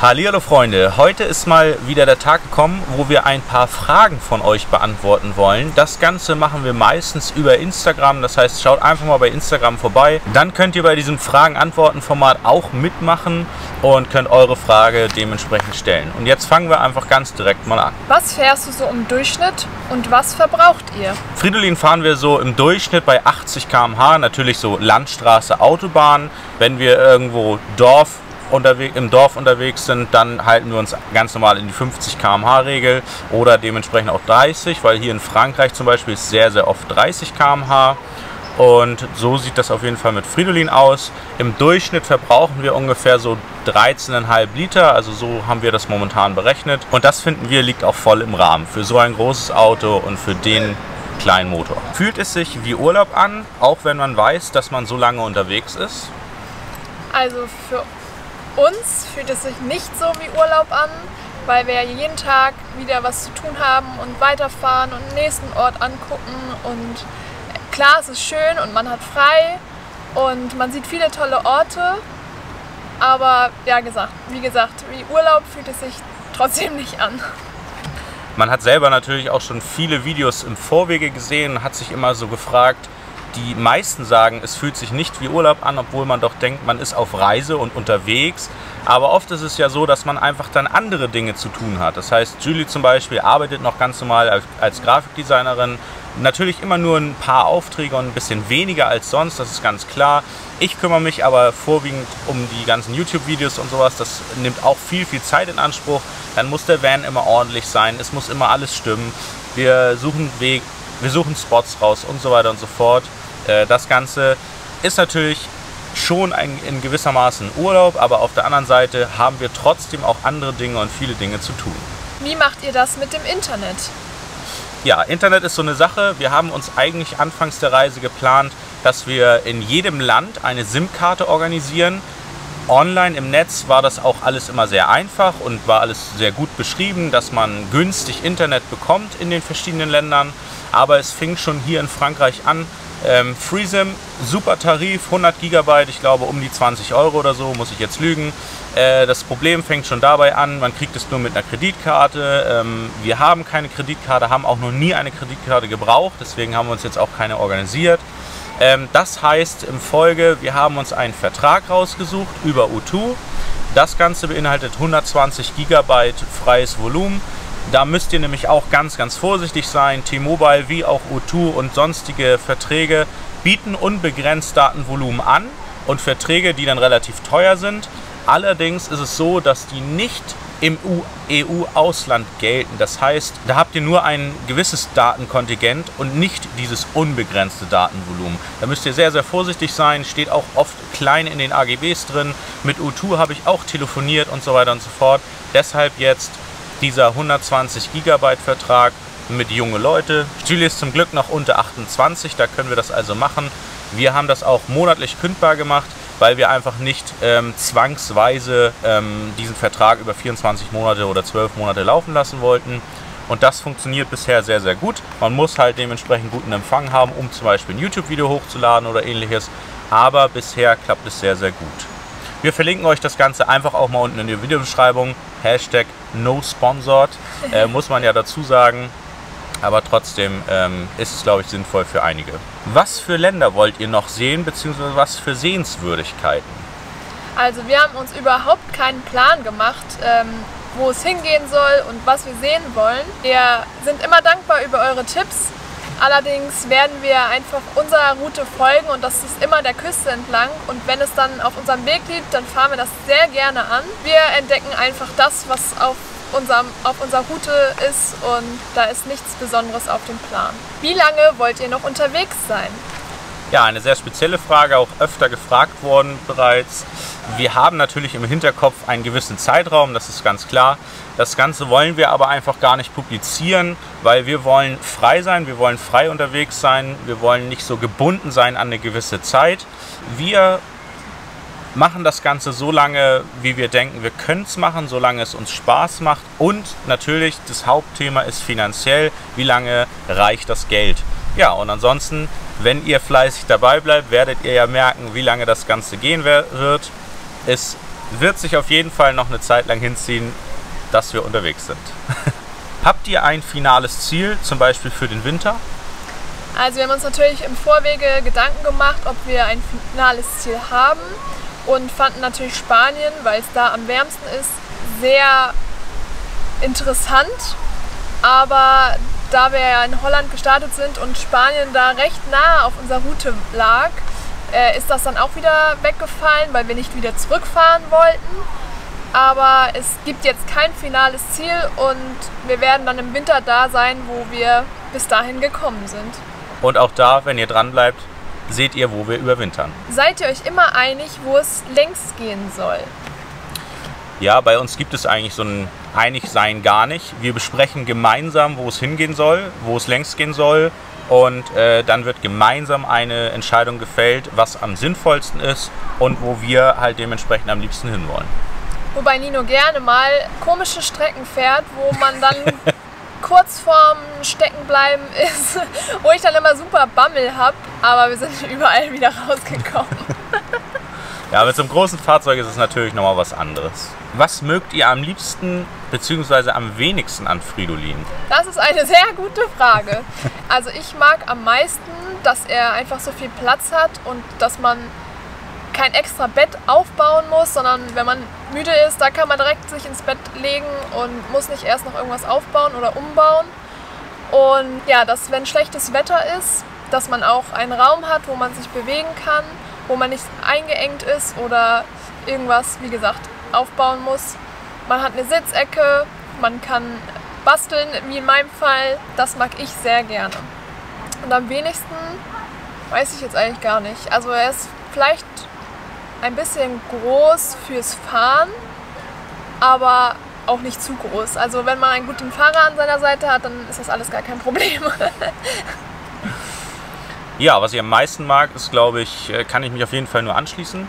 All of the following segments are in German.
Hallihallo Freunde, heute ist mal wieder der Tag gekommen, wo wir ein paar Fragen von euch beantworten wollen. Das Ganze machen wir meistens über Instagram, das heißt schaut einfach mal bei Instagram vorbei. Dann könnt ihr bei diesem Fragen-Antworten-Format auch mitmachen und könnt eure Frage dementsprechend stellen. Und jetzt fangen wir einfach ganz direkt mal an. Was fährst du so im Durchschnitt und was verbraucht ihr? Fridolin fahren wir so im Durchschnitt bei 80 km/h, natürlich so Landstraße, Autobahn. Wenn wir irgendwo im Dorf unterwegs sind, dann halten wir uns ganz normal in die 50 km/h Regel oder dementsprechend auch 30, weil hier in Frankreich zum Beispiel ist sehr, sehr oft 30 km/h. Und so sieht das auf jeden Fall mit Fridolin aus. Im Durchschnitt verbrauchen wir ungefähr so 13,5 Liter, also so haben wir das momentan berechnet. Und das finden wir liegt auch voll im Rahmen für so ein großes Auto und für den kleinen Motor. Fühlt es sich wie Urlaub an, auch wenn man weiß, dass man so lange unterwegs ist? Also für uns fühlt es sich nicht so wie Urlaub an, weil wir ja jeden Tag wieder was zu tun haben und weiterfahren und den nächsten Ort angucken. Und klar, es ist schön und man hat frei und man sieht viele tolle Orte, aber ja, wie gesagt, wie Urlaub fühlt es sich trotzdem nicht an. Man hat selber natürlich auch schon viele Videos im Vorwege gesehen und hat sich immer so gefragt, die meisten sagen, es fühlt sich nicht wie Urlaub an, obwohl man doch denkt, man ist auf Reise und unterwegs. Aber oft ist es ja so, dass man einfach dann andere Dinge zu tun hat. Das heißt, Julie zum Beispiel arbeitet noch ganz normal als Grafikdesignerin. Natürlich immer nur ein paar Aufträge und ein bisschen weniger als sonst, das ist ganz klar. Ich kümmere mich aber vorwiegend um die ganzen YouTube-Videos und sowas. Das nimmt auch viel Zeit in Anspruch. Dann muss der Van immer ordentlich sein, es muss immer alles stimmen. Wir suchen Spots raus und so weiter und so fort. Das Ganze ist natürlich schon in gewissermaßen Urlaub, aber auf der anderen Seite haben wir trotzdem auch andere Dinge und viele Dinge zu tun. Wie macht ihr das mit dem Internet? Ja, Internet ist so eine Sache. Wir haben uns eigentlich anfangs der Reise geplant, dass wir in jedem Land eine SIM-Karte organisieren. Online im Netz war das auch alles immer sehr einfach und war alles sehr gut beschrieben, dass man günstig Internet bekommt in den verschiedenen Ländern. Aber es fing schon hier in Frankreich an. FreeSIM, super Tarif, 100 GB, ich glaube um die 20 € oder so, muss ich jetzt lügen. Das Problem fängt schon dabei an, man kriegt es nur mit einer Kreditkarte. Wir haben keine Kreditkarte, haben auch noch nie eine Kreditkarte gebraucht, deswegen haben wir uns jetzt auch keine organisiert. Das heißt im Folge, wir haben uns einen Vertrag rausgesucht über O2. Das Ganze beinhaltet 120 GB freies Volumen. Da müsst ihr nämlich auch ganz vorsichtig sein. T-Mobile wie auch O2 und sonstige Verträge bieten unbegrenzt Datenvolumen an und Verträge, die dann relativ teuer sind. Allerdings ist es so, dass die nicht im EU-Ausland gelten. Das heißt, da habt ihr nur ein gewisses Datenkontingent und nicht dieses unbegrenzte Datenvolumen. Da müsst ihr sehr vorsichtig sein, steht auch oft klein in den AGBs drin. Mit O2 habe ich auch telefoniert und so weiter und so fort. Deshalb jetzt dieser 120 GB Vertrag mit junge Leute. Julie ist zum Glück noch unter 28, da können wir das also machen. Wir haben das auch monatlich kündbar gemacht, weil wir einfach nicht zwangsweise diesen Vertrag über 24 Monate oder 12 Monate laufen lassen wollten. Und das funktioniert bisher sehr gut. Man muss halt dementsprechend guten Empfang haben, um zum Beispiel ein YouTube-Video hochzuladen oder ähnliches. Aber bisher klappt es sehr gut. Wir verlinken euch das Ganze einfach auch mal unten in der Videobeschreibung. Hashtag #NoSponsored, muss man ja dazu sagen. Aber trotzdem ist es, glaube ich, sinnvoll für einige. Was für Länder wollt ihr noch sehen, beziehungsweise was für Sehenswürdigkeiten? Also wir haben uns überhaupt keinen Plan gemacht, wo es hingehen soll und was wir sehen wollen. Wir sind immer dankbar über eure Tipps. Allerdings werden wir einfach unserer Route folgen und das ist immer der Küste entlang. Und wenn es dann auf unserem Weg liegt, dann fahren wir das sehr gerne an. Wir entdecken einfach das, was auf unserer Route ist und da ist nichts Besonderes auf dem Plan. Wie lange wollt ihr noch unterwegs sein? Ja, eine sehr spezielle Frage, auch öfter gefragt worden bereits. Wir haben natürlich im Hinterkopf einen gewissen Zeitraum, das ist ganz klar. Das Ganze wollen wir aber einfach gar nicht publizieren, weil wir wollen frei sein, wir wollen frei unterwegs sein, wir wollen nicht so gebunden sein an eine gewisse Zeit. Wir machen das Ganze so lange, wie wir denken, wir können es machen, solange es uns Spaß macht. Und natürlich, das Hauptthema ist finanziell, wie lange reicht das Geld. Ja, und ansonsten, wenn ihr fleißig dabei bleibt, werdet ihr ja merken, wie lange das Ganze gehen wird. Es wird sich auf jeden Fall noch eine Zeit lang hinziehen, dass wir unterwegs sind. Habt ihr ein finales Ziel, zum Beispiel für den Winter? Also wir haben uns natürlich im Vorwege Gedanken gemacht, ob wir ein finales Ziel haben und fanden natürlich Spanien, weil es da am wärmsten ist, sehr interessant. Aber da wir ja in Holland gestartet sind und Spanien da recht nah auf unserer Route lag, ist das dann auch wieder weggefallen, weil wir nicht wieder zurückfahren wollten. Aber es gibt jetzt kein finales Ziel und wir werden dann im Winter da sein, wo wir bis dahin gekommen sind. Und auch da, wenn ihr dran bleibt, seht ihr, wo wir überwintern. Seid ihr euch immer einig, wo es längst gehen soll? Ja, bei uns gibt es eigentlich so ein Einigsein gar nicht. Wir besprechen gemeinsam, wo es hingehen soll, wo es längst gehen soll. Und dann wird gemeinsam eine Entscheidung gefällt, was am sinnvollsten ist und wo wir halt dementsprechend am liebsten hinwollen. Wobei Nino gerne mal komische Strecken fährt, wo man dann kurz vorm Steckenbleiben ist, wo ich dann immer super Bammel habe, aber wir sind überall wieder rausgekommen. Ja, mit so einem großen Fahrzeug ist es natürlich nochmal was anderes. Was mögt ihr am liebsten bzw. am wenigsten an Fridolin? Das ist eine sehr gute Frage. Also ich mag am meisten, dass er einfach so viel Platz hat und dass man kein extra Bett aufbauen muss, sondern wenn man müde ist, da kann man direkt sich ins Bett legen und muss nicht erst noch irgendwas aufbauen oder umbauen. Und ja, dass wenn schlechtes Wetter ist, dass man auch einen Raum hat, wo man sich bewegen kann, wo man nicht eingeengt ist oder irgendwas, wie gesagt, aufbauen muss. Man hat eine Sitzecke, man kann basteln, wie in meinem Fall. Das mag ich sehr gerne. Und am wenigsten weiß ich jetzt eigentlich gar nicht. Also er ist vielleicht ein bisschen groß fürs Fahren, aber auch nicht zu groß. Also wenn man einen guten Fahrer an seiner Seite hat, dann ist das alles gar kein Problem. Ja, was ich am meisten mag, ist, glaube ich, kann ich mich auf jeden Fall nur anschließen.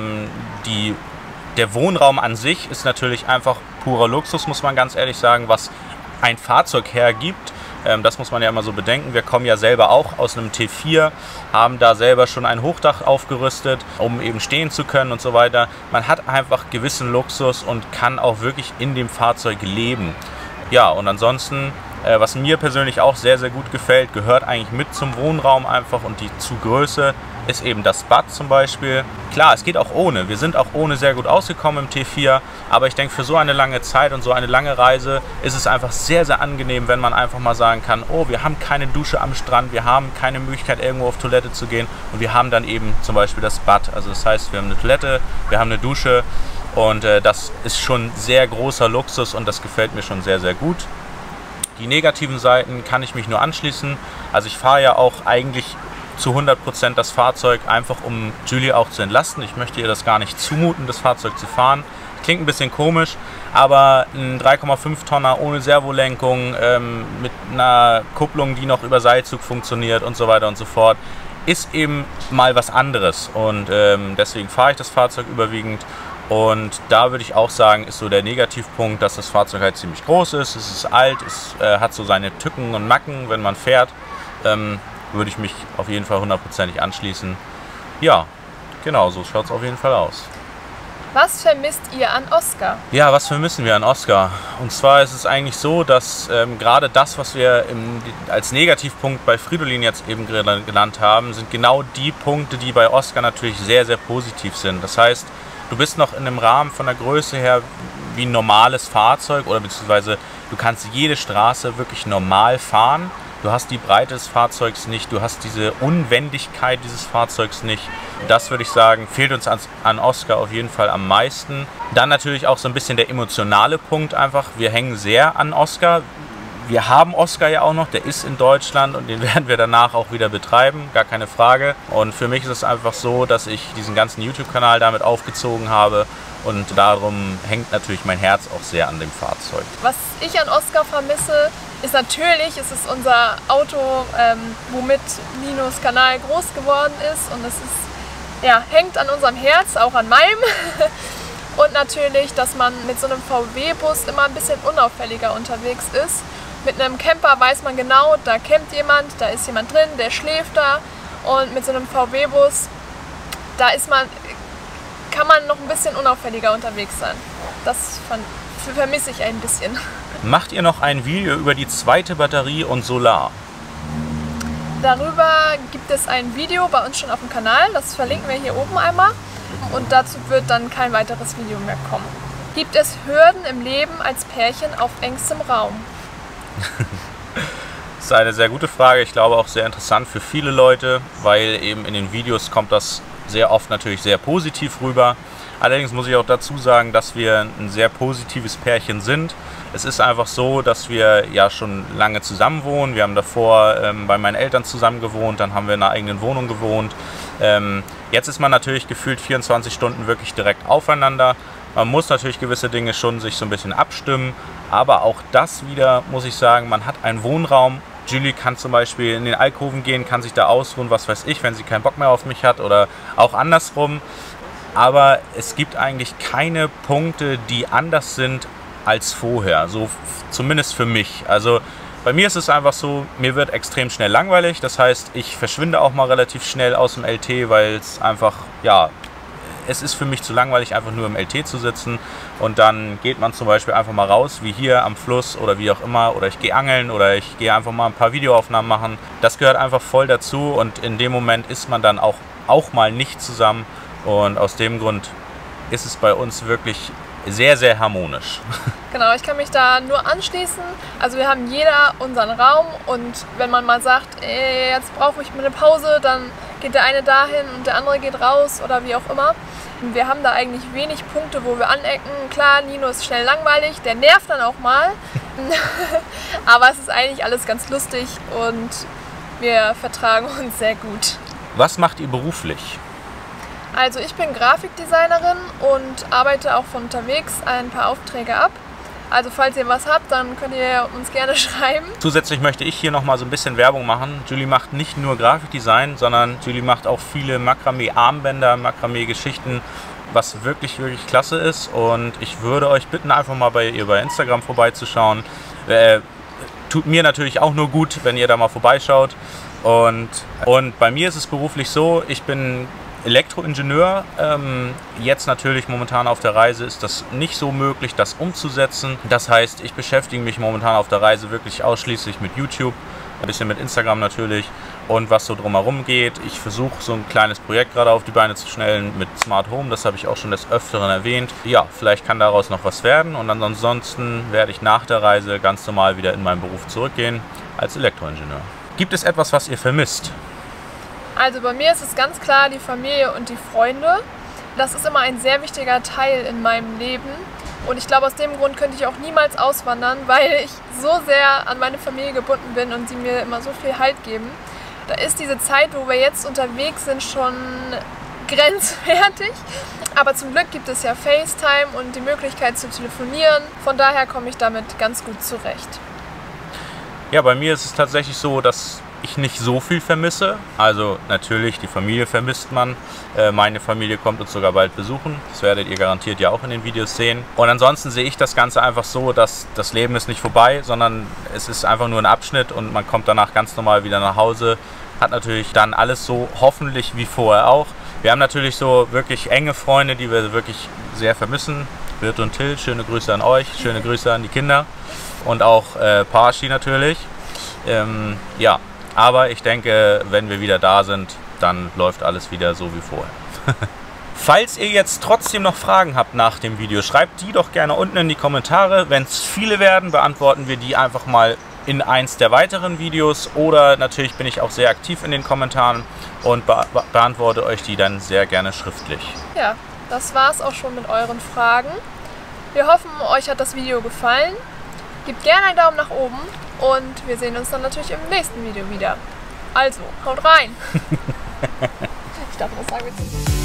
Der Wohnraum an sich ist natürlich einfach purer Luxus, muss man ganz ehrlich sagen, was ein Fahrzeug hergibt. Das muss man ja immer so bedenken. Wir kommen ja selber auch aus einem T4, haben da selber schon ein Hochdach aufgerüstet, um eben stehen zu können und so weiter. Man hat einfach gewissen Luxus und kann auch wirklich in dem Fahrzeug leben. Ja, und ansonsten, was mir persönlich auch sehr, sehr gut gefällt, gehört eigentlich mit zum Wohnraum einfach und die Zugröße ist eben das Bad zum Beispiel. Klar, es geht auch ohne. Wir sind auch ohne sehr gut ausgekommen im T4, aber ich denke, für so eine lange Zeit und so eine lange Reise ist es einfach sehr, sehr angenehm, wenn man einfach mal sagen kann, oh, wir haben keine Dusche am Strand, wir haben keine Möglichkeit, irgendwo auf Toilette zu gehen und wir haben dann eben zum Beispiel das Bad. Also das heißt, wir haben eine Toilette, wir haben eine Dusche und das ist schon sehr großer Luxus und das gefällt mir schon sehr, sehr gut. Die negativen Seiten kann ich mich nur anschließen. Also ich fahre ja auch eigentlich zu 100% das Fahrzeug, einfach um Julie auch zu entlasten. Ich möchte ihr das gar nicht zumuten, das Fahrzeug zu fahren. Klingt ein bisschen komisch, aber ein 3,5 Tonner ohne Servolenkung, mit einer Kupplung, die noch über Seilzug funktioniert und so weiter und so fort, ist eben mal was anderes. Und deswegen fahre ich das Fahrzeug überwiegend. Und da würde ich auch sagen, ist so der Negativpunkt, dass das Fahrzeug halt ziemlich groß ist. Es ist alt, es hat so seine Tücken und Macken, wenn man fährt. Würde ich mich auf jeden Fall 100%ig anschließen. Ja, genau, so schaut es auf jeden Fall aus. Was vermisst ihr an Oscar? Ja, was vermissen wir an Oscar? Und zwar ist es eigentlich so, dass gerade das, was wir als Negativpunkt bei Fridolin jetzt eben genannt haben, sind genau die Punkte, die bei Oscar natürlich sehr, sehr positiv sind. Das heißt, du bist noch in einem Rahmen von der Größe her wie ein normales Fahrzeug oder beziehungsweise du kannst jede Straße wirklich normal fahren. Du hast die Breite des Fahrzeugs nicht, du hast diese Unwendigkeit dieses Fahrzeugs nicht. Das würde ich sagen, fehlt uns an Oscar auf jeden Fall am meisten. Dann natürlich auch so ein bisschen der emotionale Punkt einfach. Wir hängen sehr an Oscar. Wir haben Oscar ja auch noch, der ist in Deutschland und den werden wir danach auch wieder betreiben, gar keine Frage. Und für mich ist es einfach so, dass ich diesen ganzen YouTube-Kanal damit aufgezogen habe und darum hängt natürlich mein Herz auch sehr an dem Fahrzeug. Was ich an Oscar vermisse, ist natürlich, es ist unser Auto, womit Ninos Kanal groß geworden ist und es ist, ja, hängt an unserem Herz, auch an meinem. Und natürlich, dass man mit so einem VW-Bus immer ein bisschen unauffälliger unterwegs ist. Mit einem Camper weiß man genau, da campt jemand, da ist jemand drin, der schläft da. Und mit so einem VW-Bus, da ist man kann man noch ein bisschen unauffälliger unterwegs sein. Das vermisse ich ein bisschen. Macht ihr noch ein Video über die zweite Batterie und Solar? Darüber gibt es ein Video bei uns schon auf dem Kanal, das verlinken wir hier oben einmal und dazu wird dann kein weiteres Video mehr kommen. Gibt es Hürden im Leben als Pärchen auf engstem Raum? Das ist eine sehr gute Frage, ich glaube auch sehr interessant für viele Leute, weil eben in den Videos kommt das sehr oft natürlich sehr positiv rüber. Allerdings muss ich auch dazu sagen, dass wir ein sehr positives Pärchen sind. Es ist einfach so, dass wir ja schon lange zusammen wohnen. Wir haben davor bei meinen Eltern zusammen gewohnt, dann haben wir in einer eigenen Wohnung gewohnt. Jetzt ist man natürlich gefühlt 24 Stunden wirklich direkt aufeinander. Man muss natürlich gewisse Dinge schon sich so ein bisschen abstimmen, aber auch das wieder, muss ich sagen, man hat einen Wohnraum. Julie kann zum Beispiel in den Alkoven gehen, kann sich da ausruhen, was weiß ich, wenn sie keinen Bock mehr auf mich hat oder auch andersrum. Aber es gibt eigentlich keine Punkte, die anders sind als vorher, so zumindest für mich. Also bei mir ist es einfach so, mir wird extrem schnell langweilig, das heißt, ich verschwinde auch mal relativ schnell aus dem LT, weil es einfach, ja, es ist für mich zu langweilig, einfach nur im LT zu sitzen und dann geht man zum Beispiel einfach mal raus, wie hier am Fluss oder wie auch immer, oder ich gehe angeln oder ich gehe einfach mal ein paar Videoaufnahmen machen. Das gehört einfach voll dazu und in dem Moment ist man dann auch mal nicht zusammen. Und aus dem Grund ist es bei uns wirklich sehr, sehr harmonisch. Genau, ich kann mich da nur anschließen. Also wir haben jeder unseren Raum und wenn man mal sagt, jetzt brauche ich mal eine Pause, dann geht der eine dahin und der andere geht raus oder wie auch immer. Wir haben da eigentlich wenig Punkte, wo wir anecken. Klar, Nino ist schnell langweilig, der nervt dann auch mal. Aber es ist eigentlich alles ganz lustig und wir vertragen uns sehr gut. Was macht ihr beruflich? Also ich bin Grafikdesignerin und arbeite auch von unterwegs ein paar Aufträge ab. Also falls ihr was habt, dann könnt ihr uns gerne schreiben. Zusätzlich möchte ich hier nochmal so ein bisschen Werbung machen. Julie macht nicht nur Grafikdesign, sondern Julie macht auch viele Makramee-Armbänder, Makramee-Geschichten, was wirklich, wirklich klasse ist. Und ich würde euch bitten, einfach mal bei ihr bei Instagram vorbeizuschauen. Tut mir natürlich auch nur gut, wenn ihr da mal vorbeischaut. Und bei mir ist es beruflich so, ich bin Elektroingenieur. Jetzt natürlich momentan auf der Reise ist das nicht so möglich, das umzusetzen. Das heißt, ich beschäftige mich momentan auf der Reise wirklich ausschließlich mit YouTube, ein bisschen mit Instagram natürlich und was so drumherum geht. Ich versuche so ein kleines Projekt gerade auf die Beine zu stellen mit Smart Home, das habe ich auch schon des Öfteren erwähnt. Ja, vielleicht kann daraus noch was werden und ansonsten werde ich nach der Reise ganz normal wieder in meinen Beruf zurückgehen als Elektroingenieur. Gibt es etwas, was ihr vermisst? Also bei mir ist es ganz klar die Familie und die Freunde. Das ist immer ein sehr wichtiger Teil in meinem Leben. Und ich glaube, aus dem Grund könnte ich auch niemals auswandern, weil ich so sehr an meine Familie gebunden bin und sie mir immer so viel Halt geben. Da ist diese Zeit, wo wir jetzt unterwegs sind, schon grenzwertig. Aber zum Glück gibt es ja FaceTime und die Möglichkeit zu telefonieren. Von daher komme ich damit ganz gut zurecht. Ja, bei mir ist es tatsächlich so, dass ich nicht so viel vermisse. Also natürlich, die Familie vermisst man. Meine Familie kommt uns sogar bald besuchen. Das werdet ihr garantiert ja auch in den Videos sehen. Und ansonsten sehe ich das Ganze einfach so, dass das Leben ist nicht vorbei, sondern es ist einfach nur ein Abschnitt und man kommt danach ganz normal wieder nach Hause. Hat natürlich dann alles so hoffentlich wie vorher auch. Wir haben natürlich so wirklich enge Freunde, die wir wirklich sehr vermissen. Birte und Till, schöne Grüße an euch, schöne Grüße an die Kinder und auch Parashi natürlich. Ja. Aber ich denke, wenn wir wieder da sind, dann läuft alles wieder so wie vorher. Falls ihr jetzt trotzdem noch Fragen habt nach dem Video, schreibt die doch gerne unten in die Kommentare. Wenn es viele werden, beantworten wir die einfach mal in eins der weiteren Videos. Oder natürlich bin ich auch sehr aktiv in den Kommentaren und beantworte euch die dann sehr gerne schriftlich. Ja, das war's auch schon mit euren Fragen. Wir hoffen, euch hat das Video gefallen. Gebt gerne einen Daumen nach oben. Und wir sehen uns dann natürlich im nächsten Video wieder. Also, haut rein! Ich darf das sagen.